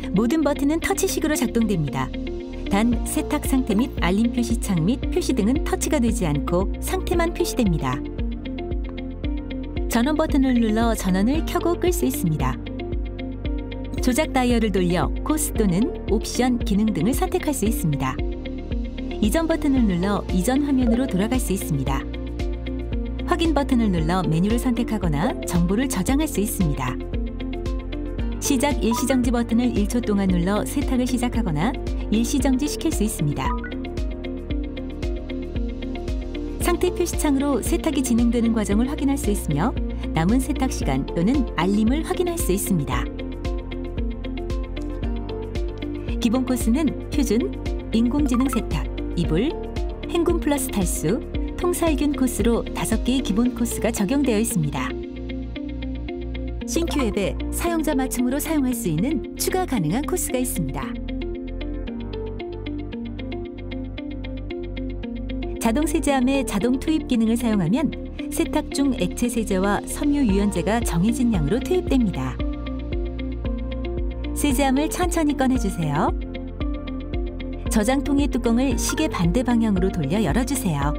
모든 버튼은 터치식으로 작동됩니다. 단 세탁 상태 및 알림 표시창 및 표시 등은 터치가 되지 않고 상태만 표시됩니다. 전원 버튼을 눌러 전원을 켜고 끌 수 있습니다. 조작 다이얼을 돌려 코스 또는 옵션, 기능 등을 선택할 수 있습니다. 이전 버튼을 눌러 이전 화면으로 돌아갈 수 있습니다. 확인 버튼을 눌러 메뉴를 선택하거나 정보를 저장할 수 있습니다. 시작 일시정지 버튼을 1초 동안 눌러 세탁을 시작하거나 일시정지 시킬 수 있습니다. 상태 표시창으로 세탁이 진행되는 과정을 확인할 수 있으며 남은 세탁 시간 또는 알림을 확인할 수 있습니다. 기본 코스는 표준, 인공지능 세탁, 이불, 헹굼 플러스 탈수, 통살균 코스로 5개의 기본 코스가 적용되어 있습니다. 신큐 앱에 사용자 맞춤으로 사용할 수 있는 추가 가능한 코스가 있습니다. 자동 세제함의 자동 투입 기능을 사용하면 세탁 중 액체 세제와 섬유 유연제가 정해진 양으로 투입됩니다. 세제함을 천천히 꺼내주세요. 저장통의 뚜껑을 시계 반대 방향으로 돌려 열어주세요.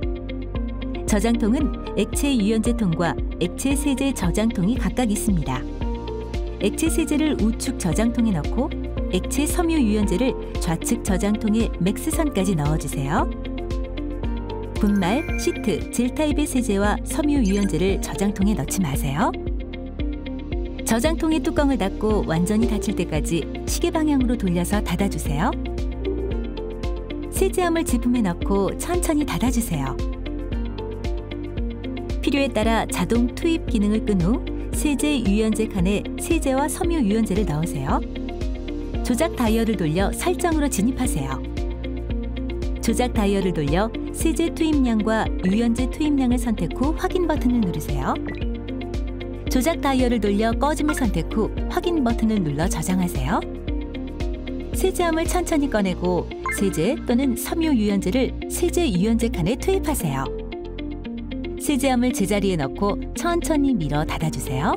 저장통은 액체 유연제통과 액체 세제 저장통이 각각 있습니다. 액체 세제를 우측 저장통에 넣고 액체 섬유 유연제를 좌측 저장통에 맥스선까지 넣어주세요. 분말, 시트, 젤 타입의 세제와 섬유 유연제를 저장통에 넣지 마세요. 저장통의 뚜껑을 닫고 완전히 닫힐 때까지 시계 방향으로 돌려서 닫아주세요. 세제함을 제품에 넣고 천천히 닫아주세요. 필요에 따라 자동 투입 기능을 끈 후 세제 유연제 칸에 세제와 섬유 유연제를 넣으세요. 조작 다이얼을 돌려 설정으로 진입하세요. 조작 다이얼을 돌려 세제 투입량과 유연제 투입량을 선택 후 확인 버튼을 누르세요. 조작 다이얼을 돌려 꺼짐을 선택 후 확인 버튼을 눌러 저장하세요. 세제함을 천천히 꺼내고 세제 또는 섬유 유연제를 세제 유연제 칸에 투입하세요. 세제함을 제자리에 넣고 천천히 밀어 닫아주세요.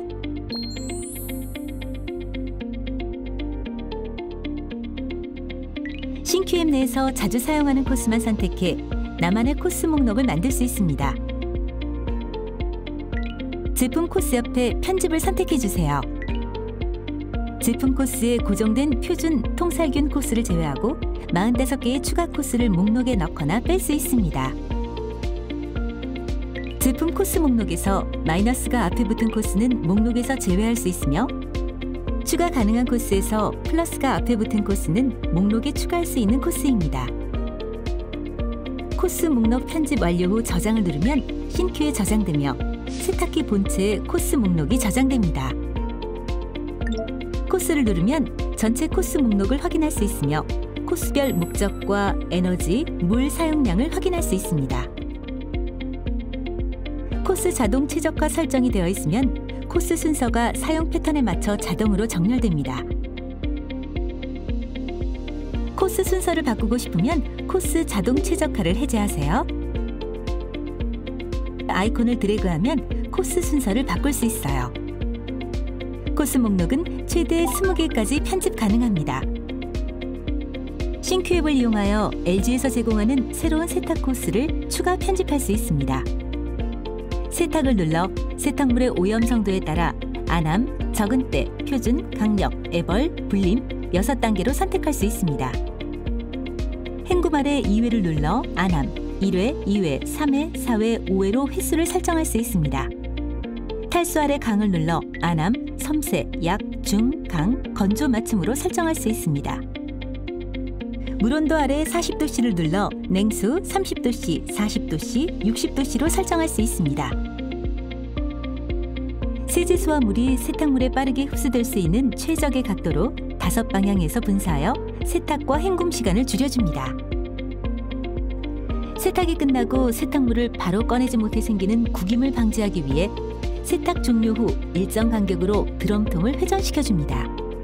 신큐 앱 내에서 자주 사용하는 코스만 선택해 나만의 코스 목록을 만들 수 있습니다. 제품 코스 옆에 편집을 선택해주세요. 제품 코스에 고정된 표준 통살균 코스를 제외하고 45개의 추가 코스를 목록에 넣거나 뺄 수 있습니다. 제품 코스 목록에서 마이너스가 앞에 붙은 코스는 목록에서 제외할 수 있으며 추가 가능한 코스에서 플러스가 앞에 붙은 코스는 목록에 추가할 수 있는 코스입니다. 코스 목록 편집 완료 후 저장을 누르면 신큐에 저장되며 세탁기 본체에 코스 목록이 저장됩니다. 코스를 누르면 전체 코스 목록을 확인할 수 있으며 코스별 목적과 에너지, 물 사용량을 확인할 수 있습니다. 코스 자동 최적화 설정이 되어 있으면 코스 순서가 사용 패턴에 맞춰 자동으로 정렬됩니다. 코스 순서를 바꾸고 싶으면 코스 자동 최적화를 해제하세요. 아이콘을 드래그하면 코스 순서를 바꿀 수 있어요. 코스 목록은 최대 20개까지 편집 가능합니다. 신큐 앱을 이용하여 LG에서 제공하는 새로운 세탁 코스를 추가 편집할 수 있습니다. 세탁을 눌러 세탁물의 오염 정도에 따라 안암, 적은 때, 표준, 강력, 애벌, 불림 6단계로 선택할 수 있습니다. 헹굼 아래 2회를 눌러 안암, 1회, 2회, 3회, 4회, 5회로 횟수를 설정할 수 있습니다. 탈수 아래 강을 눌러 안암, 섬세, 약, 중, 강, 건조 맞춤으로 설정할 수 있습니다. 물온도 아래 40도씨를 눌러 냉수 30도씨, 40도씨, 60도씨로 설정할 수 있습니다. 세제수와 물이 세탁물에 빠르게 흡수될 수 있는 최적의 각도로 5방향에서 분사하여 세탁과 헹굼 시간을 줄여줍니다. 세탁이 끝나고 세탁물을 바로 꺼내지 못해 생기는 구김을 방지하기 위해 세탁 종료 후 일정 간격으로 드럼통을 회전시켜줍니다.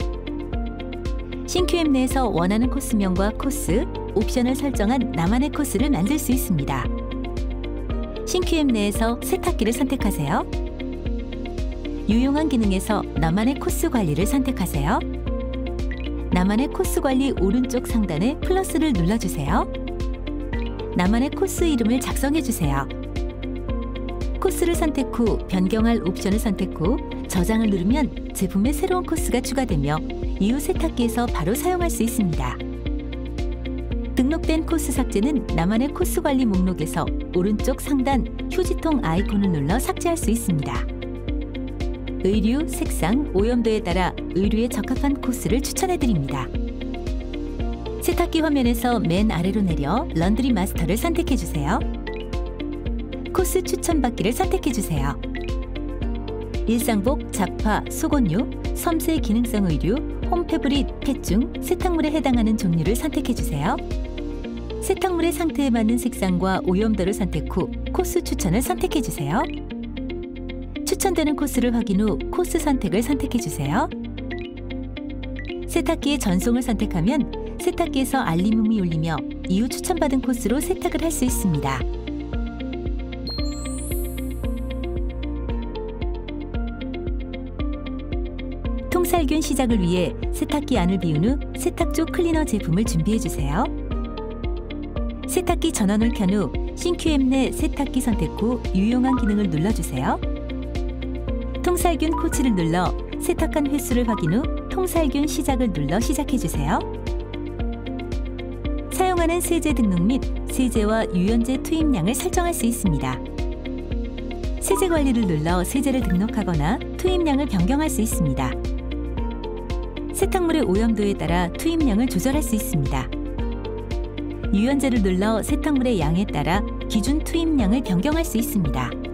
신큐 앱 내에서 원하는 코스명과 코스, 옵션을 설정한 나만의 코스를 만들 수 있습니다. 신큐 앱 내에서 세탁기를 선택하세요. 유용한 기능에서 나만의 코스 관리를 선택하세요. 나만의 코스 관리 오른쪽 상단에 플러스를 눌러주세요. 나만의 코스 이름을 작성해주세요. 코스를 선택 후 변경할 옵션을 선택 후 저장을 누르면 제품의 새로운 코스가 추가되며 이후 세탁기에서 바로 사용할 수 있습니다. 등록된 코스 삭제는 나만의 코스 관리 목록에서 오른쪽 상단 휴지통 아이콘을 눌러 삭제할 수 있습니다. 의류, 색상, 오염도에 따라 의류에 적합한 코스를 추천해드립니다. 세탁기 화면에서 맨 아래로 내려 런드리 마스터를 선택해주세요. 코스 추천받기를 선택해주세요. 일상복, 잡화, 속옷류, 섬세 기능성 의류, 홈패브릭, 펫 중 세탁물에 해당하는 종류를 선택해주세요. 세탁물의 상태에 맞는 색상과 오염도를 선택 후 코스 추천을 선택해주세요. 추천되는 코스를 확인 후 코스 선택을 선택해주세요. 세탁기의 전송을 선택하면 세탁기에서 알림음이 울리며 이후 추천받은 코스로 세탁을 할 수 있습니다. 통살균 시작을 위해 세탁기 안을 비운 후 세탁조 클리너 제품을 준비해주세요. 세탁기 전원을 켠 후 싱크 앱 내 세탁기 선택 후 유용한 기능을 눌러주세요. 통살균 코치를 눌러 세탁한 횟수를 확인 후 통살균 시작을 눌러 시작해주세요. 사용하는 세제 등록 및 세제와 유연제 투입량을 설정할 수 있습니다. 세제 관리를 눌러 세제를 등록하거나 투입량을 변경할 수 있습니다. 세탁물의 오염도에 따라 투입량을 조절할 수 있습니다. 유연제를 눌러 세탁물의 양에 따라 기준 투입량을 변경할 수 있습니다.